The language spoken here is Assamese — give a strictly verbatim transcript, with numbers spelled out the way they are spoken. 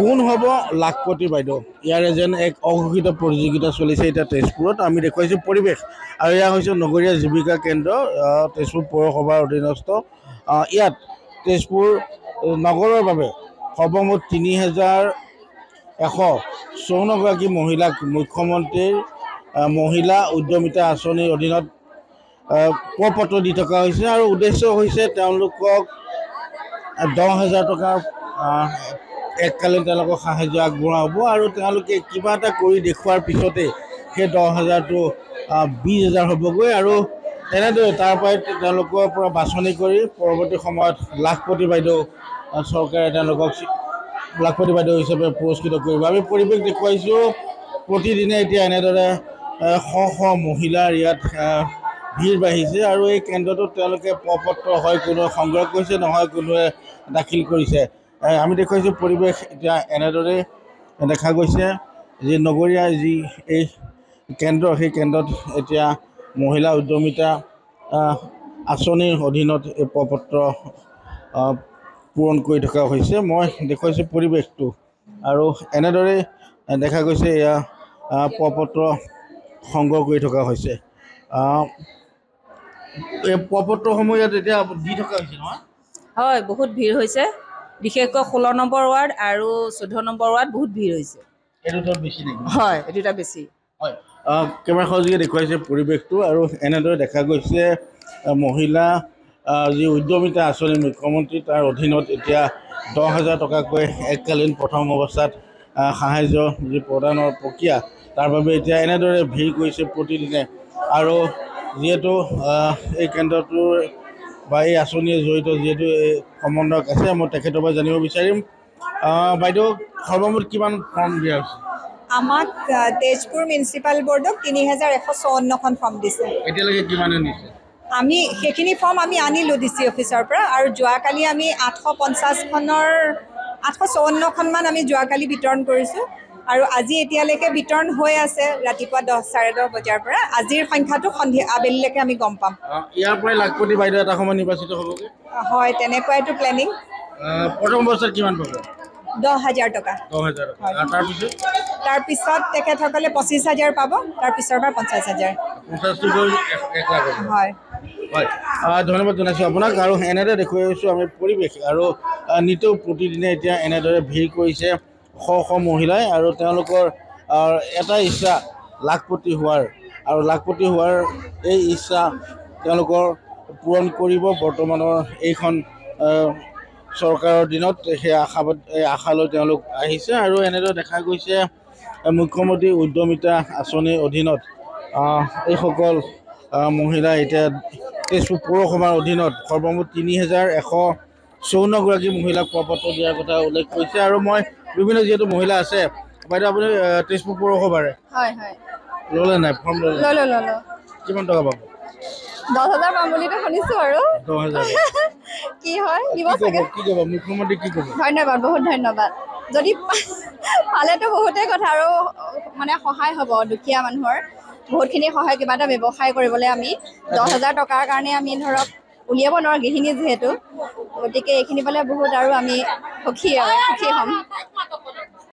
কোন হ'ব লাখপতি বাইদেউ ইয়াৰে যেন এক অঘোষিত প্ৰতিযোগিতা চলিছে এতিয়া তেজপুৰত আমি দেখুৱাইছোঁ পৰিৱেশ আৰু এয়া হৈছে নগৰীয়া জীৱিকা কেন্দ্ৰ তেজপুৰ পৌৰসভাৰ অধীনস্থ ইয়াত তেজপুৰ নগৰৰ বাবে সৰ্বমুঠ তিনি হাজাৰ এশ চৌৱন্নগৰাকী মহিলাক মুখ্যমন্ত্ৰীৰ মহিলা উদ্যমিতা আঁচনিৰ অধীনত প্ৰ পত্ৰ দি থকা হৈছে আৰু উদ্দেশ্য হৈছে তেওঁলোকক দহ হাজাৰ টকাৰ এককালীন তেওঁলোকক সাহায্য আগবঢ়োৱা হ'ব আৰু তেওঁলোকে কিবা এটা কৰি দেখুৱাৰ পিছতে সেই দহ হাজাৰটো বিছ হাজাৰ হ'বগৈ আৰু তেনেদৰে তাৰ পৰাই তেওঁলোকৰ পৰা বাছনি কৰি পৰৱৰ্তী সময়ত লাখপতি বাইদেউ চৰকাৰে তেওঁলোকক লাখপতি বাইদেউ হিচাপে পুৰস্কৃত কৰিব। আমি পৰিৱেশ দেখুৱাইছোঁ প্ৰতিদিনে এতিয়া এনেদৰে শ শ মহিলাৰ ইয়াত ভিৰ বাঢ়িছে আৰু এই কেন্দ্ৰটোত তেওঁলোকে প্ৰপত্ৰ হয় কোনোৱে সংগ্ৰহ কৰিছে নহয় কোনোৱে দাখিল কৰিছে। আমি দেখুৱাইছোঁ পৰিৱেশ এতিয়া এনেদৰে দেখা গৈছে যি নগৰীয়া যি এই কেন্দ্ৰ সেই কেন্দ্ৰত এতিয়া মহিলা উদ্যমিতা আঁচনিৰ অধীনত এই প্ৰপত্ৰ পূৰণ কৰি থকা হৈছে। মই দেখুৱাইছোঁ পৰিৱেশটো আৰু এনেদৰে দেখা গৈছে এয়া প্ৰপত্ৰ সংগ্ৰহ কৰি থকা হৈছে। এই প্ৰপত্ৰসমূহ ইয়াত এতিয়া দি থকা হৈছে নহয়? হয়, বহুত ভিৰ হৈছে, বিশেষকৈ ষোল্ল নম্বৰ ৱাৰ্ড আৰু চৈধ্য নম্বৰ ৱাৰ্ড বহুত ভিৰ হৈছে। এই দুটাত বেছি নেকি? হয়, এই দুটা বেছি। হয়, কেমেৰা সহযোগে দেখুৱাইছে পৰিৱেশটো আৰু এনেদৰে দেখা গৈছে মহিলা যি উদ্যমিতা আঁচনি মুখ্যমন্ত্ৰী তাৰ অধীনত এতিয়া দহ হাজাৰ টকাকৈ এককালীন প্ৰথম অৱস্থাত সাহায্য যি প্ৰদানৰ প্ৰক্ৰিয়া তাৰ বাবে এতিয়া এনেদৰে ভিৰ কৰিছে প্ৰতিদিনে আৰু যিহেতু এই কেন্দ্ৰটোৰ বা এই আঁচনিয়ে জড়িত যিহেতু এই সমন্বয়ক আছে মই তেখেতৰ পৰা জানিব বিচাৰিম। বাইদেউ সৰ্বমুঠ কিমান ফৰ্ম দিয়া হৈছে? আমাক তেজপুৰ মিউনিচিপাল বৰ্ডক তিনি হাজাৰ এশ চৌৱন্নখন ফৰ্ম দিছে। এতিয়ালৈকে কিমানে নিছে? আমি সেইখিনি ফৰ্ম আমি আনিলোঁ ডি চি অফিচৰ পৰা আৰু যোৱাকালি আমি আঠশ পঞ্চাছখনৰ আঠশ চৌৱন্নখনমান আমি যোৱাকালি বিতৰণ কৰিছোঁ আৰু আজি এতিয়ালৈকে বিতৰণ হৈ আছে ৰাতিপুৱা দহ চাৰে দহ বজাৰ পৰা। আজিৰ সংখ্যাটো সন্ধিয়া আবেলিলৈকে আমি গম পাম। ইয়াৰ পৰাই লাখপতি বাইদেউ এটা সময় নিৰ্বাচিত হ'বগৈ? হয়, তেনেকুৱাইটো প্লেনিং। প্ৰথম অৱস্থাত কিমান পাব? দহ হাজাৰ টকা। দহ হাজাৰ টকা তাৰপিছত তাৰপিছত তেখেতসকলে পঁচিছ হাজাৰ পাব, তাৰপিছৰ পৰা পঞ্চাছ হাজাৰ। পঞ্চাছটো গৈ এক লাখ হ'ব। হয় হয়, ধন্যবাদ জনাইছোঁ আপোনাক আৰু এনেদৰে দেখুৱাইছোঁ আমি পৰিৱেশ আৰু নিতৌ প্ৰতিদিনে এতিয়া এনেদৰে ভিৰ কৰিছে শ শ মহিলাই আৰু তেওঁলোকৰ এটা ইচ্ছা লাখপতি হোৱাৰ আৰু লাখপতি হোৱাৰ এই ইচ্ছা তেওঁলোকৰ পূৰণ কৰিব বৰ্তমানৰ এইখন চৰকাৰৰ দিনত সেই আশাবাদ এই আশালৈ তেওঁলোক আহিছে আৰু এনেদৰে দেখা গৈছে মুখ্যমন্ত্ৰী উদ্যমিতা আঁচনিৰ অধীনত এইসকল মহিলা এতিয়া তেজপুৰ পৌৰসভাৰ অধীনত সৰ্বমুঠ তিনি হাজাৰ এশ চৌৱন্নগৰাকী মহিলাক প্ৰপত্ৰ দিয়াৰ কথা উল্লেখ কৰিছে আৰু মই বিভিন্ন যিহেতু মহিলা আছে বাইদেউ আপুনি তেজপুৰ পৌৰসভাৰে হয় হয় ল'লে নাই ফৰ্ম ল'লে? ল'লোঁ ল'লোঁ। কিমান টকা পাব? দহ হাজাৰ পাম বুলিতো শুনিছোঁ আৰু দহ হাজাৰ কি হয় দিব চাগে। কি ক'ব মুখ্যমন্ত্ৰী কি ক'ব? ধন্যবাদ, বহুত ধন্যবাদ। যদি পালেতো বহুতেই কথা আৰু মানে সহায় হ'ব দুখীয়া মানুহৰ বহুতখিনি সহায়। কিবা এটা ব্যৱসায় কৰিবলৈ আমি দহ হাজাৰ টকাৰ কাৰণে আমি ধৰক উলিয়াব নোৱাৰোঁ গৃহিণী যিহেতু, গতিকে এইখিনি পালে বহুত আৰু আমি সুখী সুখী হ'ম।